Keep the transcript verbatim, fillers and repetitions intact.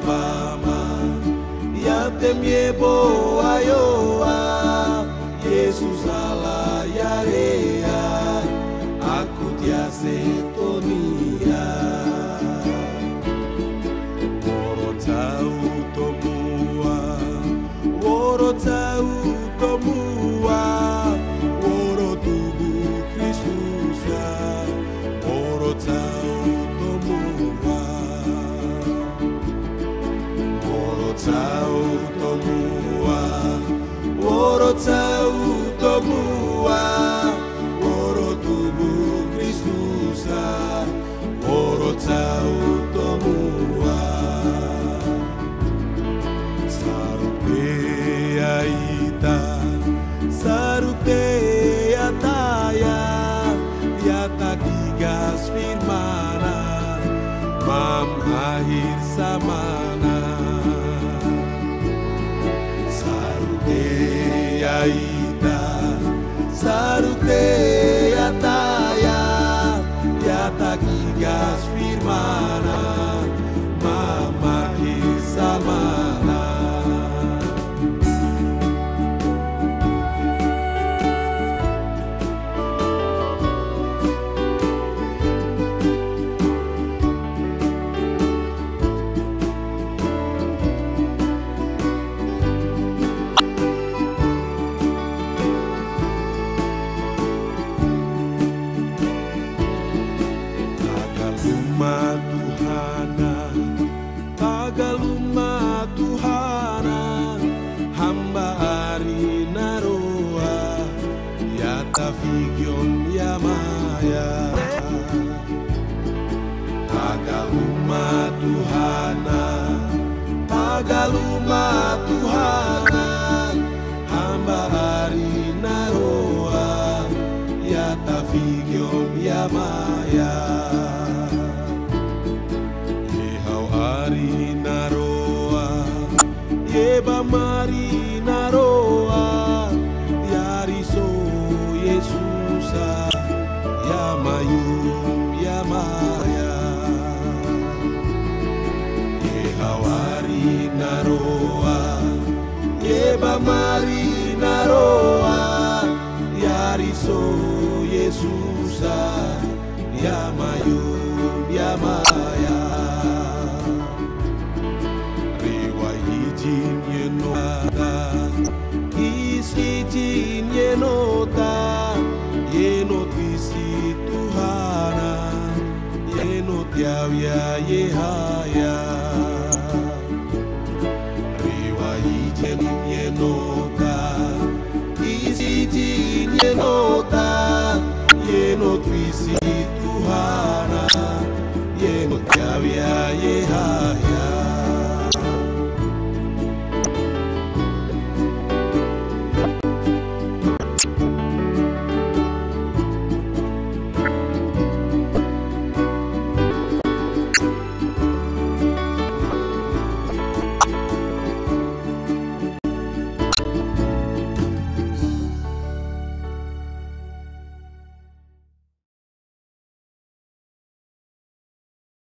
mama ya temye bo ayoa Yesus ala yarea aku dia setonia woro tau tomua woro tau tomua woro tubuh Kristus woro tau tomua woro tau tomua woro tau tomua woro tubuh Kristus woro tau tomua sarupe aita sarupe ataya yata digas firmana mamahir samana sarupe aita sarupe ataya yata digas firmana mamahir samana Tuhana, tagaluma Tuhana, hamba ari naroa, yata figion yamaya. Tagaluma Tuhana, tagaluma Tuhana, hamba ari naroa, yata figion yamaya. Yeba marina roa yariso Yesusa yamayum yamaya yehawari naroa yeba marina roa yariso Yesusa yamayum